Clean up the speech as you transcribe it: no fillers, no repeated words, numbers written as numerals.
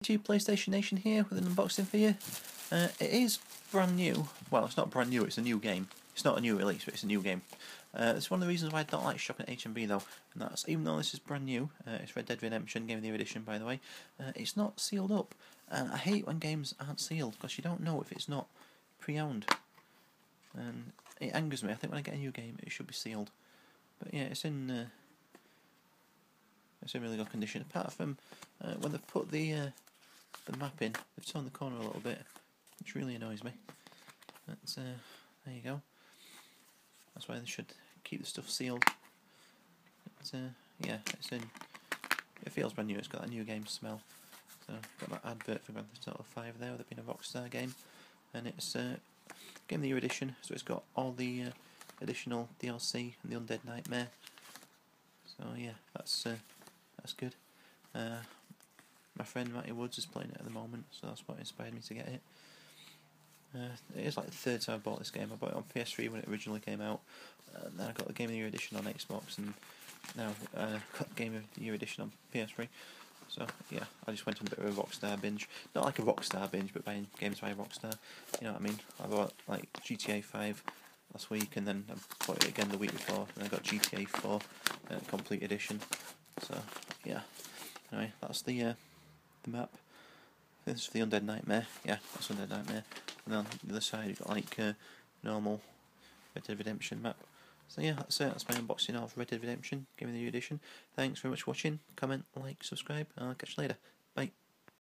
PlayStation Nation here with an unboxing for you. It is brand new. Well, it's not brand new, it's a new game. It's not a new release, but it's a new game. It's one of the reasons why I don't like shopping at HMV though, and that's even though this is brand new, it's Red Dead Redemption, Game of the Year edition by the way, it's not sealed up. And I hate when games aren't sealed, because you don't know if it's not pre-owned. And it angers me. I think when I get a new game it should be sealed. But yeah, it's in really good condition, apart from when they've put the map in, they've turned the corner a little bit, which really annoys me. That's, there you go. That's why they should keep the stuff sealed. It's, yeah, it's in. It feels brand new. It's got that new game smell. So got that advert for Grand Theft Auto 5 there, with it being a Rockstar game, and it's Game of the Year edition. So it's got all the additional DLC and the Undead Nightmare. So yeah, that's good. My friend Matty Woods is playing it at the moment, so that's what inspired me to get it. It is like the third time I bought this game. I bought it on PS3 when it originally came out, and then I got the Game of the Year edition on Xbox, and now got the Game of the Year edition on PS3. So yeah, I just went on a bit of a Rockstar binge. Not like a Rockstar binge, but buying games by Rockstar. You know what I mean? I bought like GTA 5 last week, and then I bought it again the week before, and I got GTA 4 complete edition. So yeah. Anyway, that's the map. This is the Undead Nightmare. Yeah, that's Undead Nightmare. And then on the other side you've got like normal Red Dead Redemption map. So yeah, that's it. That's my unboxing of Red Dead Redemption, Game of the Year edition. Thanks very much for watching. Comment, like, subscribe, and I'll catch you later. Bye.